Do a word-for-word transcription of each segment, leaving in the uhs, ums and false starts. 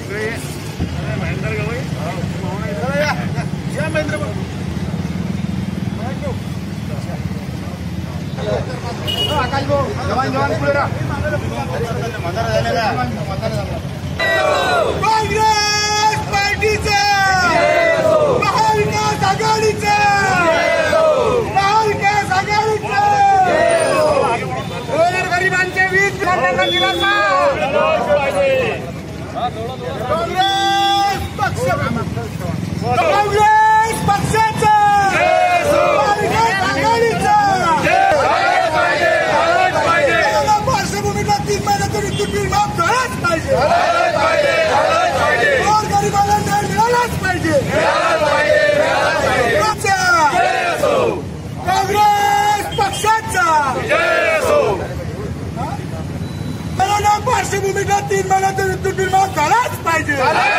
महेंद्र गवई या महेंद्र आकाश भाऊ जवान जवान पुढे राहा काँग्रेस पार्टीचे महाविकास आघाडीचे महाविकास आघाडीचे गोरगरिबांचे वीज बिलांना दिलासा काँग्रेस पक्ष काँग्रेस पक्षाचा महाविकास आघाडीचा पार्श्वभूमीला तीन महिन्यातून विद्युत बिल माफ झालाच पाहिजे गोरगरिबाला न्याय मिळालाच पाहिजे काँग्रेस पक्षाचा कोरोना पार्श्वभूमीला तीन महिन्यातून विद्युत बिल माफ झालाच पाहिजे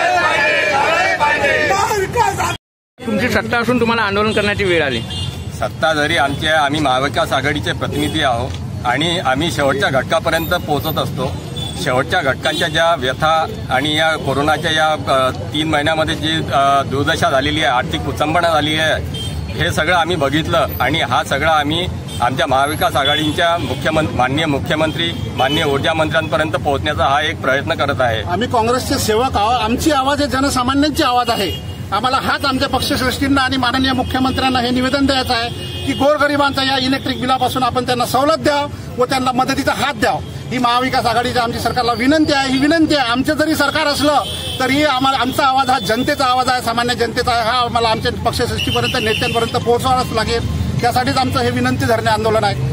महाविकास तुमची सत्ता असून तुम्हाला आंदोलन करण्याची वेळ आली। सत्ता जरी आमची आहे, आम्ही महाविकास आघाडीचे प्रतिनिधी आहोत आणि आम्ही शेवटच्या घटकापर्यंत पोहोचत असतो। शेवटच्या घटकांच्या ज्या व्यथा आणि या कोरोनाच्या या तीन महिन्यामध्ये जी दुर्दशा झालेली आहे, आर्थिक कुचंबणा झाली आहे, हे सगळं आम्ही बघितलं आणि हा सगळा आम्ही आमच्या महाविकास आघाडीच्या मुख्यमंत्री माननीय मुख्यमंत्री माननीय ऊर्जा मंत्र्यांपर्यंत पोहोचण्याचा हा एक प्रयत्न करत आहे। आम्ही काँग्रेसचे सेवक आहोत, आमची आवाज आहे जनसामान्यांची आवाज आहे। आम्हाला हाच आमच्या पक्षश्रेष्ठींना आणि माननीय मुख्यमंत्र्यांना हे निवेदन द्यायचं आहे की गोरगरिबांचा या इलेक्ट्रिक बिलापासून आपण त्यांना सवलत द्यावं व त्यांना मदतीचा हात द्यावं। ही महाविकास आघाडीच्या आमची सरकारला विनंती आहे। ही विनंती आहे, आमचं जरी सरकार असलं तरी आम्हाला आमचा आवाज हा जनतेचा आवाज आहे, सामान्य जनतेचा आहे। हा आम्हाला आमच्या पक्षश्रेष्ठीपर्यंत नेत्यांपर्यंत पोहोचवावाच लागेल। त्यासाठीच आमचं हे विनंती धरणे आंदोलन आहे।